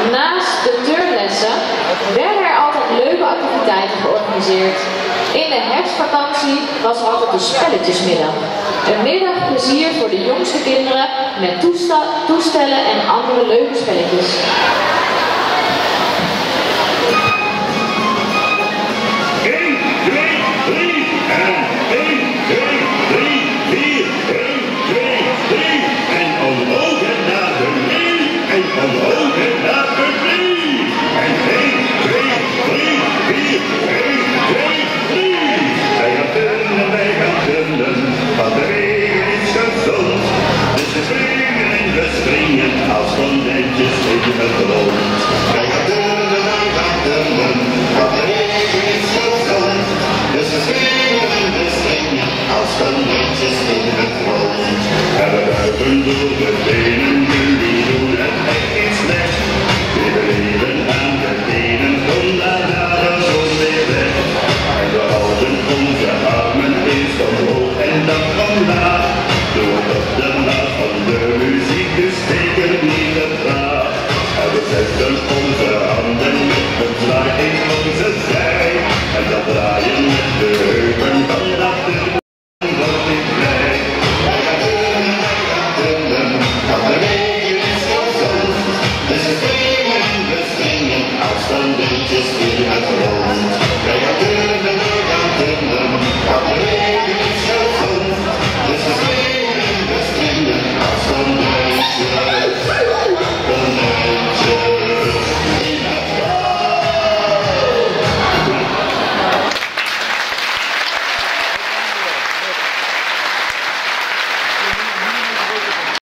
Naast de turnlessen werden er altijd leuke activiteiten georganiseerd. In de herfstvakantie was er altijd de spelletjesmiddag. Een middag plezier voor de jongste kinderen met toestellen en andere leuke spelletjes. 1, 2, 3 en 1, 2, 3, 4, 1, 2, 3 en omhoog en naar beneden en omhoog en naar beneden en 1, 2, 3, 4, 1, 2, 3. Wij gaan turnen, want de regen is gezond. Dus we springen en we springen als konijntjes in het rond. Wij gaan turnen, want de regen is gezond. Dus we springen en we springen als konijntjes in het rond. En we buigen door de benen, jullie doen het echt niet slecht. We leven aan de benen, kom daarna de zon weer weg. En we houden onze armen eerst omhoog en dan vandaag. Door op de maat van de muziek dus